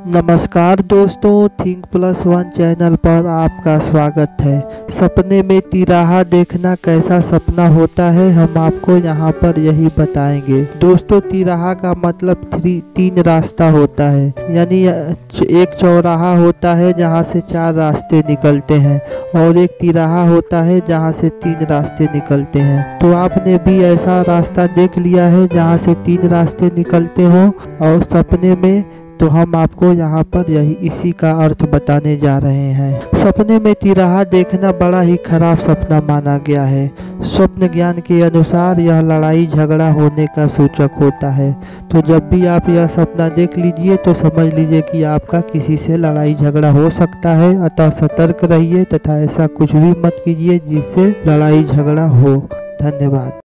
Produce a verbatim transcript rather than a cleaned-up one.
नमस्कार दोस्तों, think plus one channel पर आपका स्वागत है। सपने में तिराहा देखना कैसा सपना होता है, हम आपको यहाँ पर यही बताएंगे। दोस्तों, तिराहा का मतलब थ्री तीन रास्ता होता है, यानी एक चौराहा होता है जहाँ से चार रास्ते निकलते हैं और एक तिराहा होता है जहाँ से तीन रास्ते निकलते हैं। तो आपने भी ऐसा रास्ता देख लिया है जहाँ से तीन रास्ते निकलते हो और सपने में, तो हम आपको यहाँ पर यही इसी का अर्थ बताने जा रहे हैं। सपने में तिराहा देखना बड़ा ही खराब सपना माना गया है। स्वप्न ज्ञान के अनुसार यह लड़ाई झगड़ा होने का सूचक होता है। तो जब भी आप यह सपना देख लीजिए तो समझ लीजिए कि आपका किसी से लड़ाई झगड़ा हो सकता है, अतः सतर्क रहिए तथा ऐसा कुछ भी मत कीजिए जिससे लड़ाई झगड़ा हो। धन्यवाद।